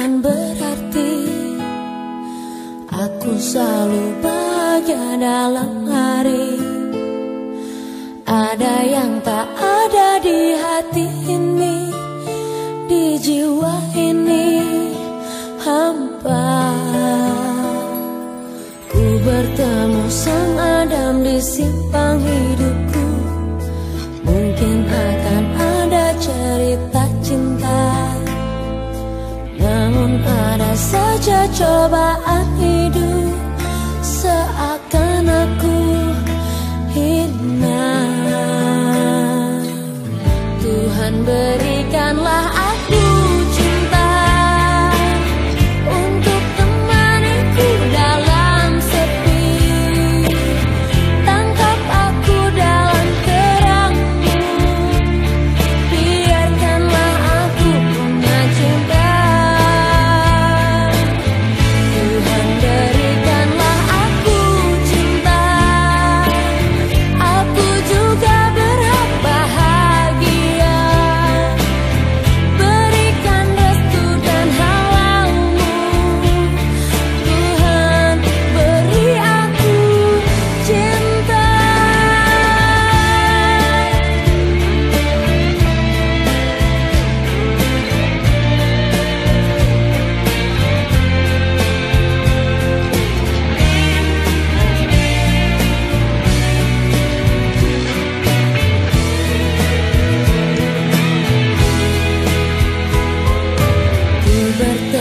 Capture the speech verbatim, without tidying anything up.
Tuhan berarti aku selalu bahagia dalam hari. Ada yang tak ada di hati ini, di jiwa ini hampa. Ku bertemu sang Adam di simpang hidupku. Mungkin akan ada cerita cinta, namun ada saja cobaan hidup, seakan aku hina. Tuhan berikanlah aku cinta untuk temaniku dalam sepi. Tangkap aku dalam terangmu, biarkanlah aku punya cinta. Tuhan berikanlah aku cinta, aku juga berhak bahagia. Berikan restu dan halalmu, Tuhan beri aku cinta. Ku bertemu